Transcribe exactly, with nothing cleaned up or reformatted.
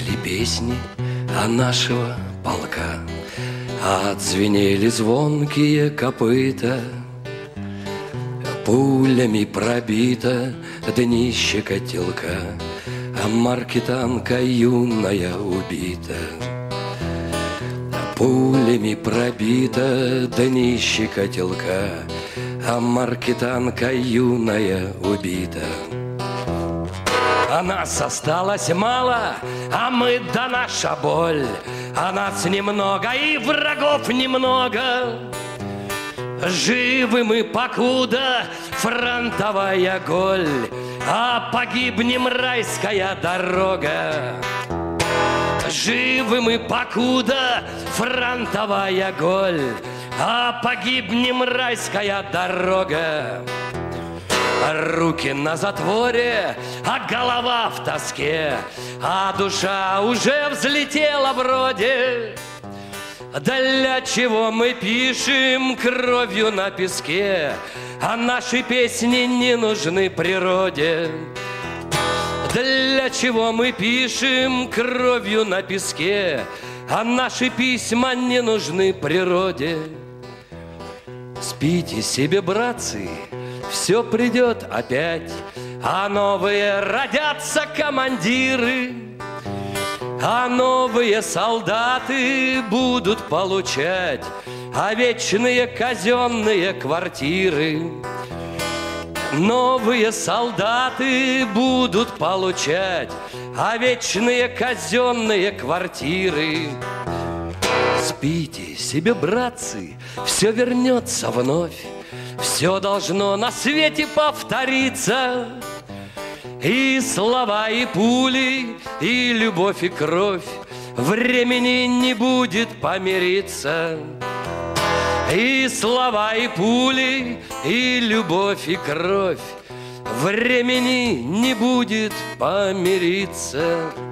Запели песни о нашего полка, отзвенели звонкие копыта. Пулями пробито днище котелка, а маркетанка юная убита. Пулями пробито днище котелка, а маркетанка юная убита. А нас осталось мало, а мы да наша боль, а нас немного и врагов немного. Живы мы, покуда фронтовая голь, а погибнем райская дорога. Живы мы, покуда фронтовая голь, а погибнем райская дорога. Руки на затворе, а голова в тоске, а душа уже взлетела вроде. Для чего мы пишем кровью на песке, а наши песни не нужны природе? Для чего мы пишем кровью на песке, а наши письма не нужны природе? Спите себе, братцы, все придет опять, а новые родятся командиры, а новые солдаты будут получать, а вечные казенные квартиры. Новые солдаты будут получать, а вечные казенные квартиры. Спите себе, братцы, все вернется вновь, все должно на свете повториться. И слова, и пули, и любовь, и кровь, времени не будет помириться. И слова, и пули, и любовь, и кровь, времени не будет помириться.